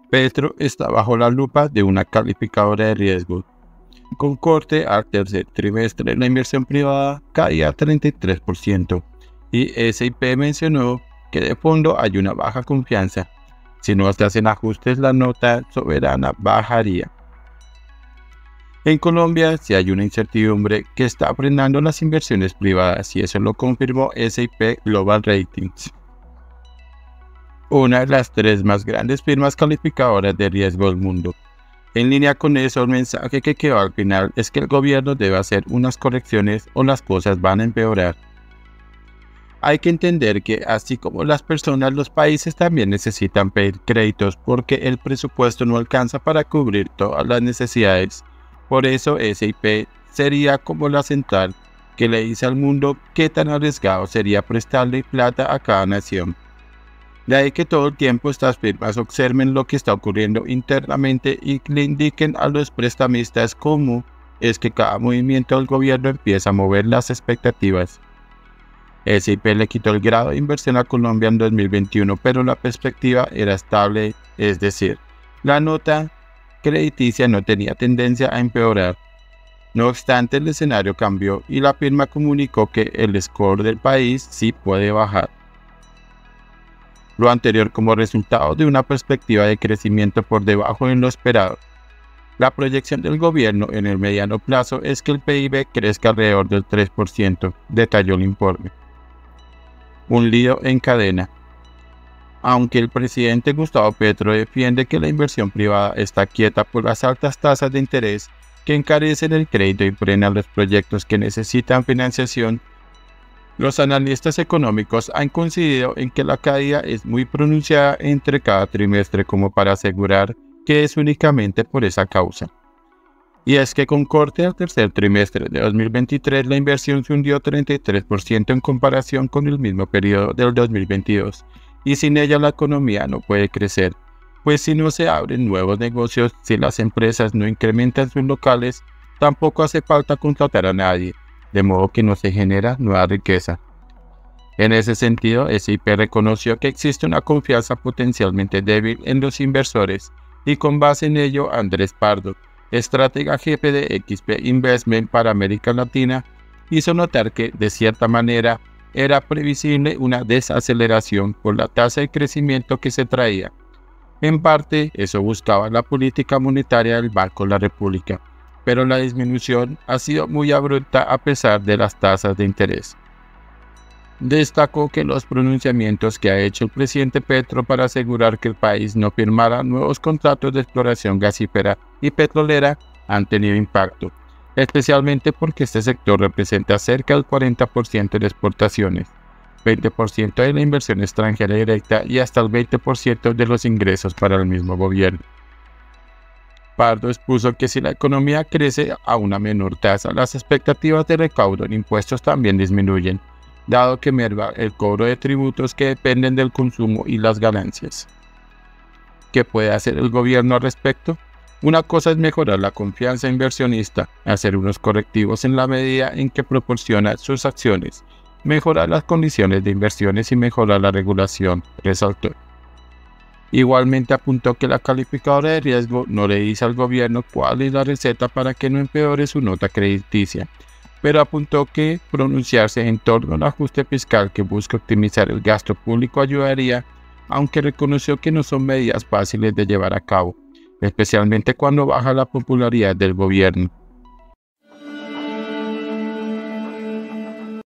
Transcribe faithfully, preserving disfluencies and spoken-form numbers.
Petro está bajo la lupa de una calificadora de riesgo. Con corte al tercer trimestre, la inversión privada caía treinta y tres por ciento y S y P mencionó que de fondo hay una baja confianza. Si no se hacen ajustes, la nota soberana bajaría. En Colombia, sí hay una incertidumbre que está frenando las inversiones privadas y eso lo confirmó S y P Global Ratings, una de las tres más grandes firmas calificadoras de riesgo del mundo. En línea con eso, el mensaje que quedó al final es que el gobierno debe hacer unas correcciones o las cosas van a empeorar. Hay que entender que así como las personas, los países también necesitan pedir créditos porque el presupuesto no alcanza para cubrir todas las necesidades. Por eso S y P sería como la central que le dice al mundo qué tan arriesgado sería prestarle plata a cada nación. De ahí que todo el tiempo estas firmas observen lo que está ocurriendo internamente y le indiquen a los prestamistas cómo es que cada movimiento del gobierno empieza a mover las expectativas. S y P le quitó el grado de inversión a Colombia en dos mil veintiuno, pero la perspectiva era estable, es decir, la nota crediticia no tenía tendencia a empeorar. No obstante, el escenario cambió y la firma comunicó que el score del país sí puede bajar. Lo anterior como resultado de una perspectiva de crecimiento por debajo de lo esperado. La proyección del gobierno en el mediano plazo es que el P I B crezca alrededor del tres por ciento, detalló el informe. Un lío en cadena. Aunque el presidente Gustavo Petro defiende que la inversión privada está quieta por las altas tasas de interés que encarecen el crédito y frenan los proyectos que necesitan financiación, los analistas económicos han coincidido en que la caída es muy pronunciada entre cada trimestre como para asegurar que es únicamente por esa causa. Y es que con corte al tercer trimestre de dos mil veintitrés la inversión se hundió treinta y tres por ciento en comparación con el mismo periodo del dos mil veintidós, y sin ella la economía no puede crecer, pues si no se abren nuevos negocios, si las empresas no incrementan sus locales, tampoco hace falta contratar a nadie, de modo que no se genera nueva riqueza. En ese sentido, S y P reconoció que existe una confianza potencialmente débil en los inversores y con base en ello, Andrés Pardo, estratega jefe de X P Investment para América Latina, hizo notar que, de cierta manera, era previsible una desaceleración por la tasa de crecimiento que se traía. En parte, eso buscaba la política monetaria del Banco de la República, pero la disminución ha sido muy abrupta a pesar de las tasas de interés. Destacó que los pronunciamientos que ha hecho el presidente Petro para asegurar que el país no firmara nuevos contratos de exploración gasífera y petrolera han tenido impacto, especialmente porque este sector representa cerca del cuarenta por ciento de exportaciones, veinte por ciento de la inversión extranjera directa y hasta el veinte por ciento de los ingresos para el mismo gobierno. Pardo expuso que si la economía crece a una menor tasa, las expectativas de recaudo en impuestos también disminuyen, dado que merma el cobro de tributos que dependen del consumo y las ganancias. ¿Qué puede hacer el gobierno al respecto? Una cosa es mejorar la confianza inversionista, hacer unos correctivos en la medida en que proporciona sus acciones, mejorar las condiciones de inversiones y mejorar la regulación, resaltó. Igualmente apuntó que la calificadora de riesgo no le dice al gobierno cuál es la receta para que no empeore su nota crediticia, pero apuntó que pronunciarse en torno al ajuste fiscal que busca optimizar el gasto público ayudaría, aunque reconoció que no son medidas fáciles de llevar a cabo, especialmente cuando baja la popularidad del gobierno.